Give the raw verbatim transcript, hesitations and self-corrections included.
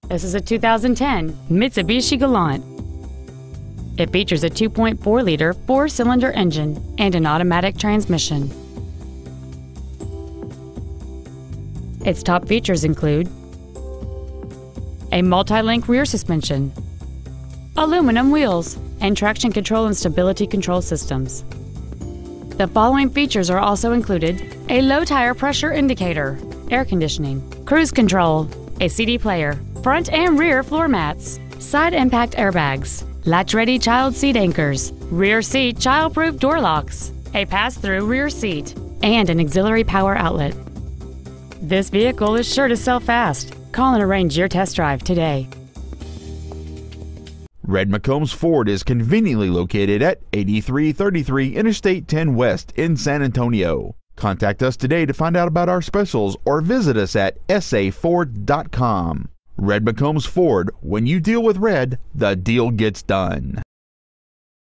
This is a two thousand ten Mitsubishi Galant. It features a two point four liter four-cylinder engine and an automatic transmission. Its top features include a multi-link rear suspension, aluminum wheels, and traction control and stability control systems. The following features are also included: a low tire pressure indicator, air conditioning, cruise control, a C D player, front and rear floor mats, side impact airbags, latch-ready child seat anchors, rear seat child-proof door locks, a pass-through rear seat, and an auxiliary power outlet. This vehicle is sure to sell fast. Call and arrange your test drive today. Red McCombs Ford is conveniently located at eighty-three thirty-three Interstate ten West in San Antonio. Contact us today to find out about our specials or visit us at s a ford dot com. Red McCombs Ford, when you deal with red, the deal gets done.